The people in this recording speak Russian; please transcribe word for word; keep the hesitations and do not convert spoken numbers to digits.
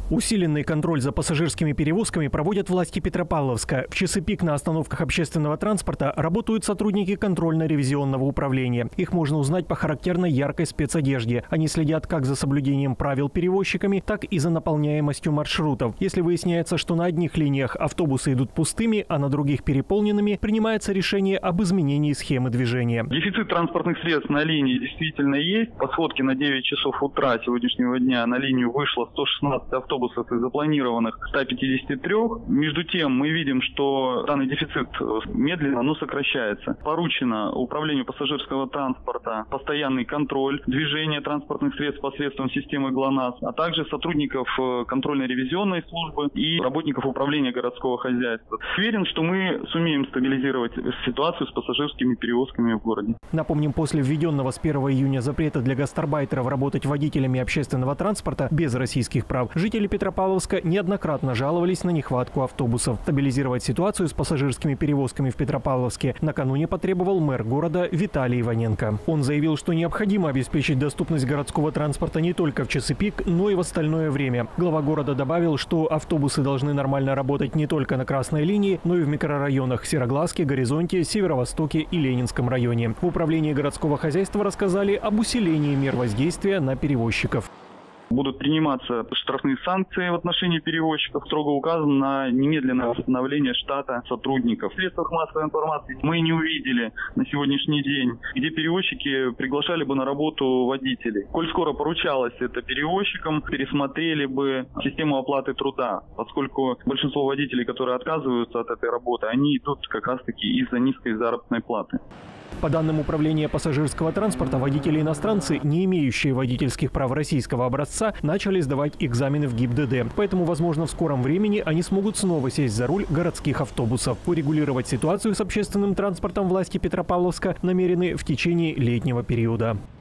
Усиленный контроль за пассажирскими перевозками проводят власти Петропавловска. В часы пик на остановках общественного транспорта работают сотрудники контрольно-ревизионного управления. Их можно узнать по характерной яркой спецодежде. Они следят как за соблюдением правил перевозчиками, так и за наполняемостью маршрутов. Если выясняется, что на одних линиях автобусы идут пустыми, а на других переполненными, принимается решение об изменении схемы движения. Дефицит транспортных средств на линии действительно есть. По сводке на девять часов утра сегодняшнего дня на линию вышло сто шестнадцать автобусов из запланированных ста пятидесяти трёх. Между тем мы видим, что данный дефицит медленно, но сокращается. Поручено управлению пассажирского транспорта постоянный контроль движения транспортных средств посредством системы ГЛОНАСС, а также сотрудников контрольно-ревизионной службы и работников управления городского хозяйства. Уверен, что мы сумеем стабилизировать ситуацию с пассажирскими перевозками в городе. Напомним, после введенного с первого июня запрета для гастарбайтеров работать водителями общественного транспорта без российских прав, жители Петропавловска неоднократно жаловались на нехватку автобусов. Стабилизировать ситуацию с пассажирскими перевозками в Петропавловске накануне потребовал мэр города Виталий Иваненко. Он заявил, что необходимо обеспечить доступность городского транспорта не только в часы пик, но и в остальное время. Глава города добавил, что автобусы должны нормально работать не только на красной линии, но и в микрорайонах Серогласке, Горизонте, Северо-Востоке и Ленинском районе. В управлении городского хозяйства рассказали об усилении мер воздействия на перевозчиков. Будут приниматься штрафные санкции в отношении перевозчиков. Строго указано на немедленное восстановление штата сотрудников. В средствах массовой информации мы не увидели на сегодняшний день, где перевозчики приглашали бы на работу водителей. Коль скоро поручалось это перевозчикам, пересмотрели бы систему оплаты труда, поскольку большинство водителей, которые отказываются от этой работы, они идут как раз-таки из-за низкой заработной платы. По данным Управления пассажирского транспорта, водители-иностранцы, не имеющие водительских прав российского образца, начали сдавать экзамены в ГИБДД. Поэтому, возможно, в скором времени они смогут снова сесть за руль городских автобусов. Урегулировать ситуацию с общественным транспортом власти Петропавловска намерены в течение летнего периода.